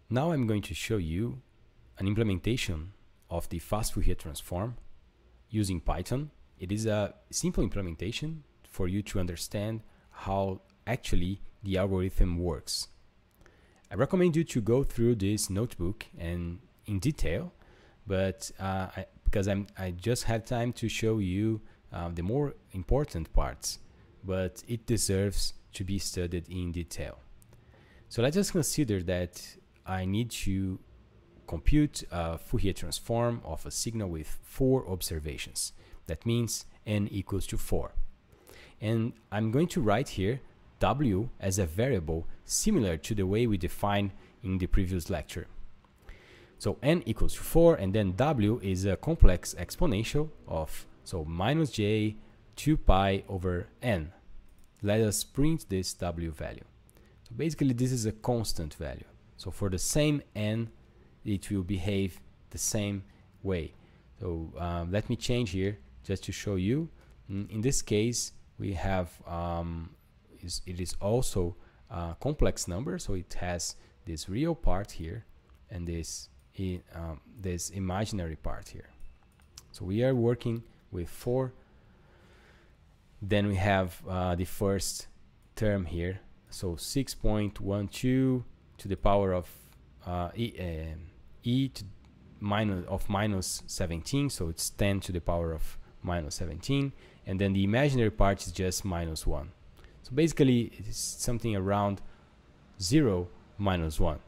Now I'm going to show you an implementation of the fast Fourier transform using Python. It is a simple implementation for you to understand how actually the algorithm works. I recommend you to go through this notebook and in detail, but because I just had time to show you the more important parts, but it deserves to be studied in detail. So let's just consider that I need to compute a Fourier transform of a signal with 4 observations. That means n equals to 4. And I'm going to write here w as a variable similar to the way we defined in the previous lecture. So n equals to 4, and then w is a complex exponential of minus j 2 pi over n. Let us print this w value. So basically this is a constant value. So for the same n, it will behave the same way. So let me change here just to show you. In this case, we have it is also a complex number, so it has this real part here and this imaginary part here. So we are working with 4. Then we have the first term here, so 6.12 to the power of minus 17, so it's 10 to the power of minus 17, and then the imaginary part is just minus 1. So basically it is something around 0 minus 1.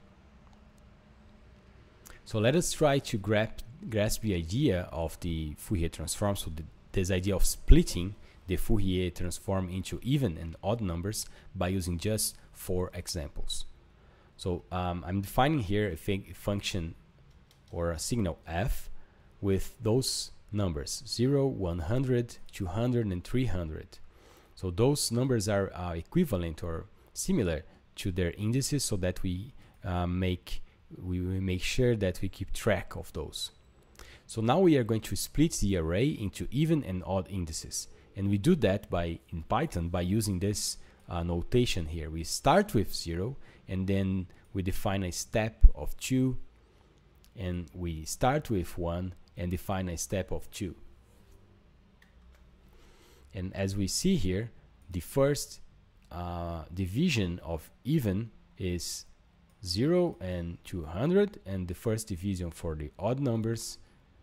So let us try to grasp the idea of the Fourier transform, so this idea of splitting the Fourier transform into even and odd numbers by using just 4 examples. So I'm defining here a function or a signal f with those numbers 0, 100, 200, and 300. So those numbers are equivalent or similar to their indices, so that we make sure that we keep track of those. So now we are going to split the array into even and odd indices, and we do that in Python by using this notation here. We start with 0, and then we define a step of 2, and we start with 1 and define a step of 2. And as we see here, the first division of even is 0 and 200, and the first division for the odd numbers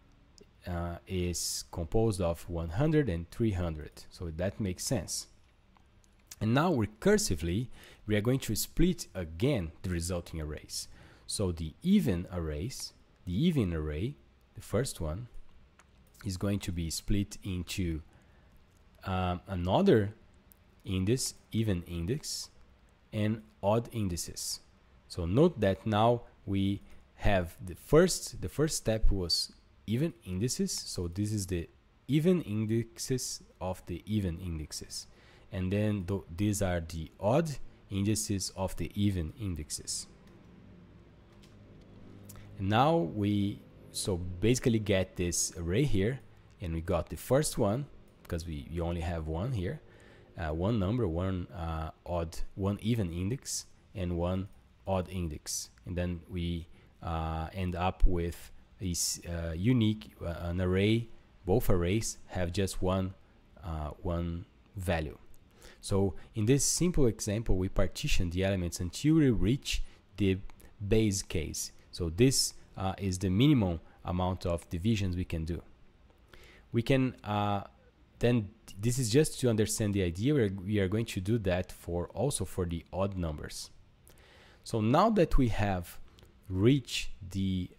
is composed of 100 and 300. So that makes sense. And now recursively, we are going to split again the resulting arrays. So the even array, the first one, is going to be split into another index, even index, and odd indices. So note that now we have the first step was even indices, so this is the even indexes of the even indexes, and then these are the odd indices of the even indexes. And now we basically get this array here, and we got the first one because we only have one here, one number, one even index, and one odd index, and then we end up with this unique an array. Both arrays have just one value. So in this simple example, we partition the elements until we reach the base case. So this is the minimum amount of divisions we can do. We can then, this is just to understand the idea. We are going to do that also for the odd numbers. So now that we have reached the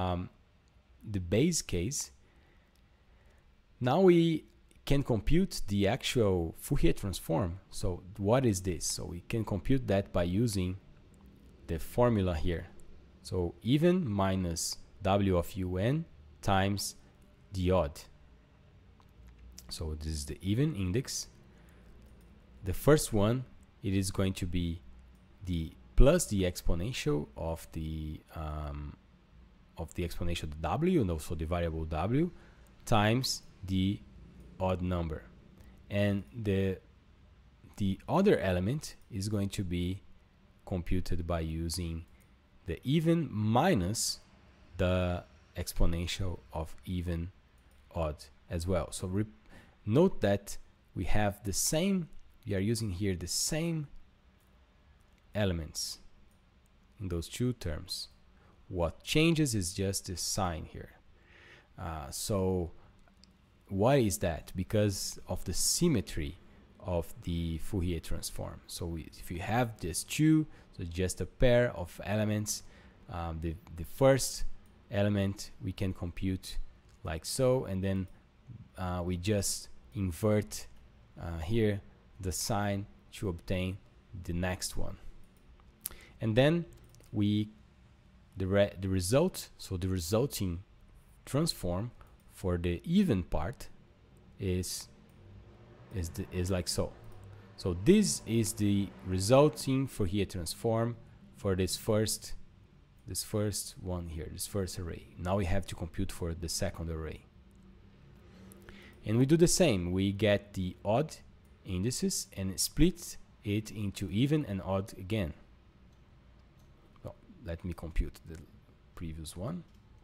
base case, now we can compute the actual Fourier transform. So what is this? So we can compute that by using the formula here. So even minus w of un times the odd. So this is the even index. The first one, it is going to be the plus the exponential of the exponential w, and also the variable w, times the odd number. And the other element is going to be computed by using the even minus the exponential of even odd as well. So note that we have the same, we are using here the same elements in those two terms. What changes is just the sign here. So why is that? Because of the symmetry of the Fourier transform. So if you have these two, so just a pair of elements, the first element we can compute like so, and then we just invert here the sign to obtain the next one. And then the result, so the resulting transform for the even part is like so. So this is the resulting Fourier transform for this first one here, this first array. Now we have to compute for the second array. And we do the same. We get the odd indices and split it into even and odd again. Well, let me compute the previous one.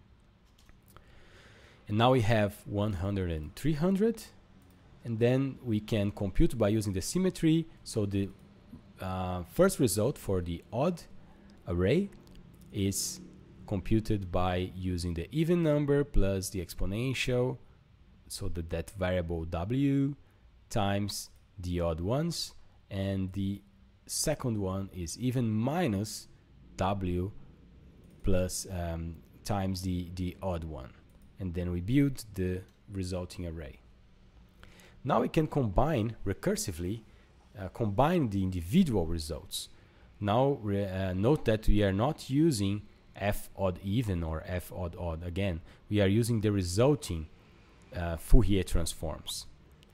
And now we have 100 and 300. And then we can compute by using the symmetry. So the first result for the odd array is computed by using the even number plus the exponential, so that variable w times the odd ones, and the second one is even minus w plus times the odd one, and then we build the resulting array. Now we can combine recursively, combine the individual results. Now note that we are not using f odd even or f odd odd again. We are using the resulting Fourier transforms.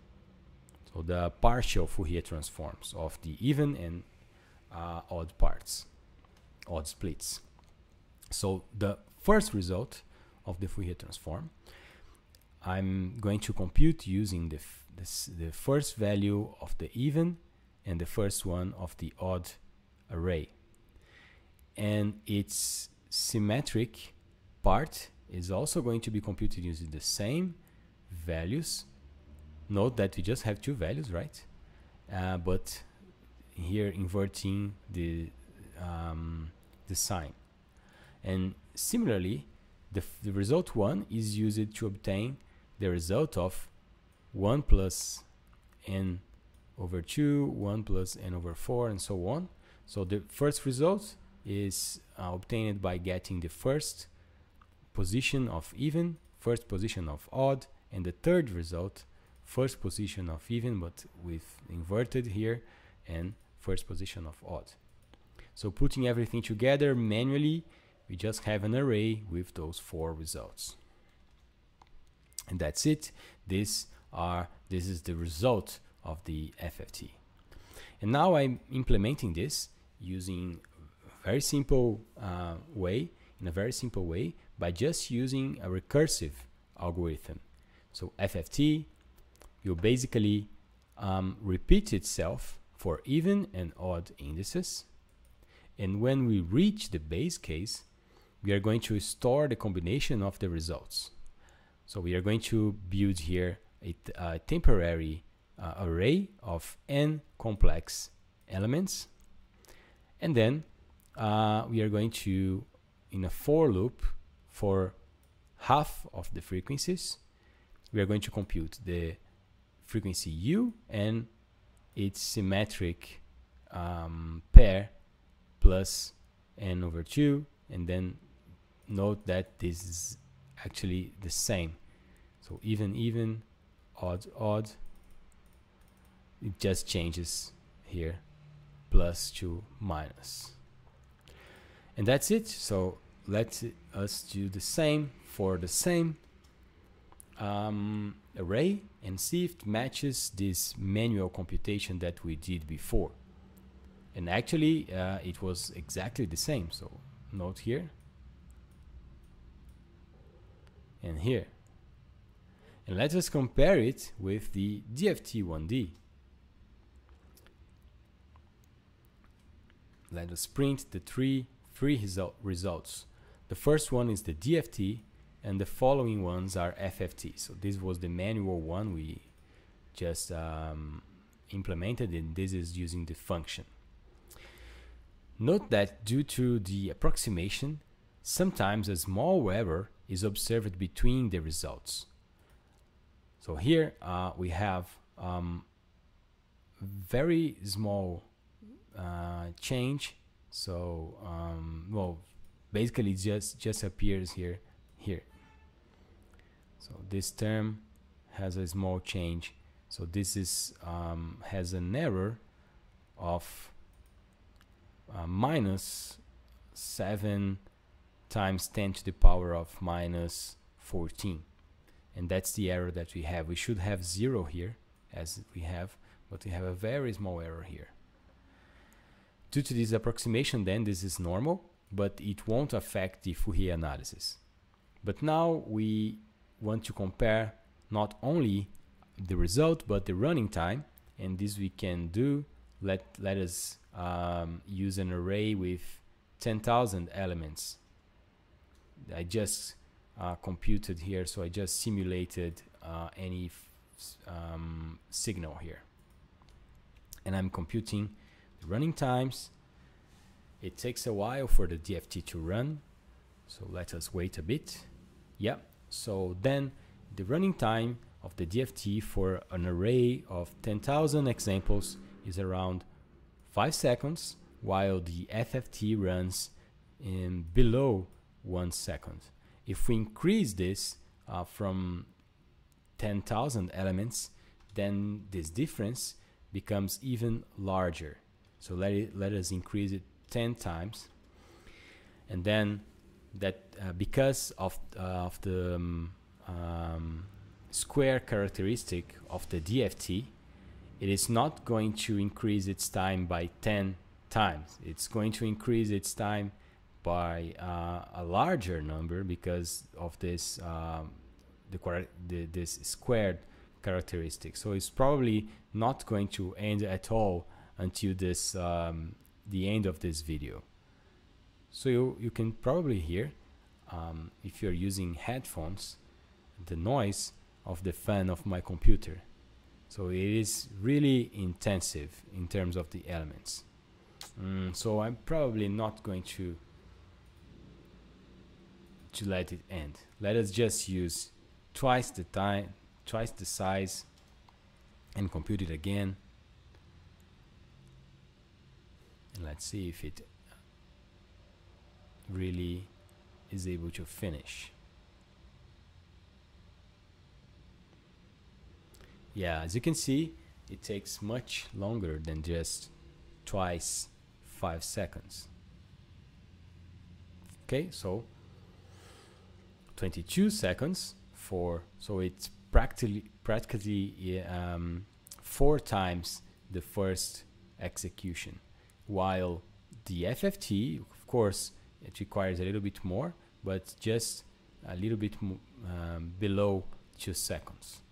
So the partial Fourier transforms of the even and odd parts, odd splits. So the first result of the Fourier transform, I'm going to compute using the first value of the even and the first one of the odd array. And its symmetric part is also going to be computed using the same values. Note that we just have two values, right? But here inverting the sign. And similarly, the result 1 is used to obtain the result of 1 plus n over 2, 1 plus n over 4, and so on. So the first result is obtained by getting the first position of even, first position of odd, and the third result, first position of even but with inverted here, and first position of odd. So putting everything together manually, we just have an array with those 4 results. And that's it. This is the result of the FFT. And now I'm implementing this using a very simple way, by just using a recursive algorithm. So FFT will basically repeat itself for even and odd indices. And when we reach the base case, we are going to store the combination of the results. So we are going to build here a temporary array of n complex elements. And then we are going to, in a for loop for half of the frequencies, we are going to compute the frequency u and its symmetric pair plus n over 2, and then note that this is actually the same. So even, odd, it just changes here, plus to minus. And that's it. So let us do the same for the same array and see if it matches this manual computation that we did before. And actually it was exactly the same. So note here and here. And let us compare it with the DFT1D. Let us print the 3 three results. The first one is the DFT, and the following ones are FFT. So this was the manual one we just implemented, and this is using the function. Note that due to the approximation, sometimes a small error is observed between the results. So here we have very small change. So well, basically just appears here. So this term has a small change. So this is has an error of minus 7 times 10 to the power of minus 14, and that's the error that we have. We should have 0 here, as we have, but we have a very small error here. Due to this approximation, then this is normal, but it won't affect the Fourier analysis. But now we want to compare not only the result but the running time, and this we can do. Let us use an array with 10,000 elements. I just computed here, so I just simulated any signal here, and I'm computing the running times. It takes a while for the DFT to run, so let us wait a bit. Yeah, so then the running time of the DFT for an array of 10,000 examples is around 5 seconds, while the FFT runs in below 1 second. If we increase this from 10,000 elements, then this difference becomes even larger. So let us increase it 10 times, and then that because of the square characteristic of the DFT, it is not going to increase its time by 10 times. It's going to increase its time by a larger number because of this this squared characteristic. So it's probably not going to end at all until this the end of this video. So you can probably hear, if you're using headphones, the noise of the fan of my computer. So it is really intensive in terms of the elements. So I'm probably not going to let it end. Let us just use twice the time, twice the size, and compute it again. And let's see if it really is able to finish. Yeah, as you can see, it takes much longer than just twice 5 seconds. Okay, so 22 seconds for, so it's practically 4 times the first execution, while the FFT, of course, it requires a little bit more, but just a little bit below 2 seconds.